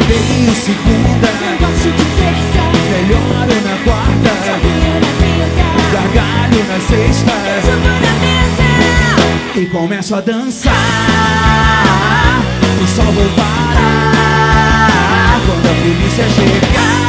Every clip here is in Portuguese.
odeio segunda, não gosto de terça, melhoro na quarta, sorrio na quinta, gargalho na sexta, subo na mesa e começo a dançar. E só vou parar quando a polícia chegar.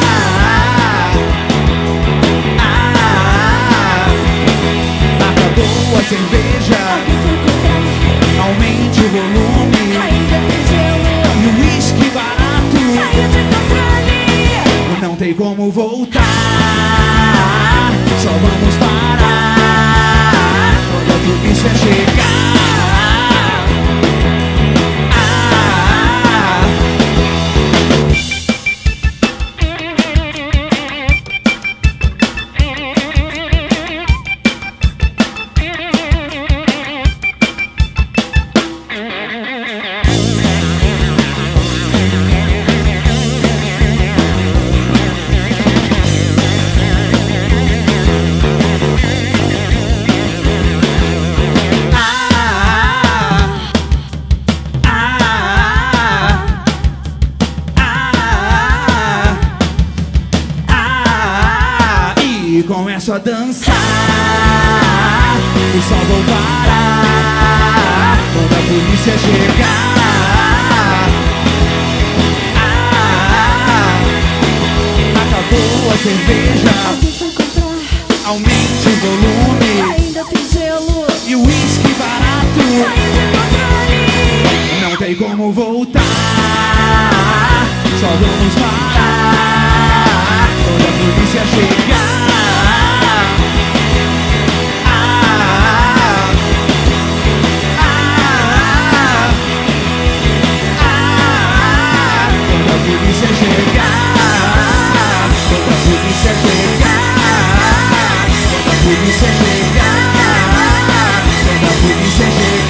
Acabou a cerveja, alguém foi comprar, aumente o volume. ainda tem gelo, E o uísque barato, saiu de controle. não tem como voltar. Só vamos parar quando a polícia chegar. Começo a dançar e só vou parar quando a polícia chegar. Acabou a cerveja, Alguém foi comprar, aumente o volume. ainda tem gelo, E o uísque barato, saiu de controle. não tem como voltar. Só vamos parar quando a polícia chegar. Quando a polícia chegar, quando a polícia chegar, quando a polícia chegar, quando a polícia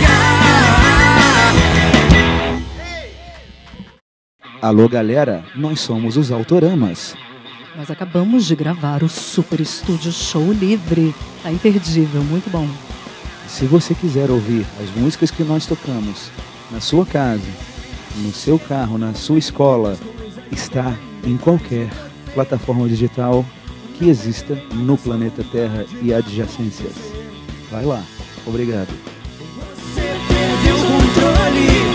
chegar. Alô galera, nós somos os Autoramas. Nós acabamos de gravar o Super Estúdio Show Livre. Tá imperdível, muito bom. Se você quiser ouvir as músicas que nós tocamos na sua casa, no seu carro, na sua escola, está em qualquer plataforma digital que exista no planeta Terra e adjacências. Vai lá. Obrigado. Você perdeu o controle.